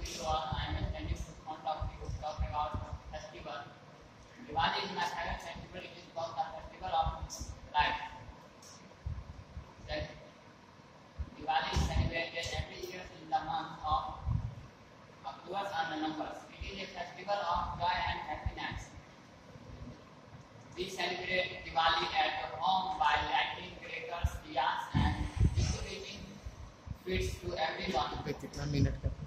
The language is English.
you all. I am standing in front of you talking about festival. Diwali is my favorite festival. It is called the festival of light. Diwali is celebrated every year in the month of October and November. It is a festival of joy and happiness. We celebrate Diwali at home by lighting crackers, diyas, and distributing sweets to everyone. कितना minute का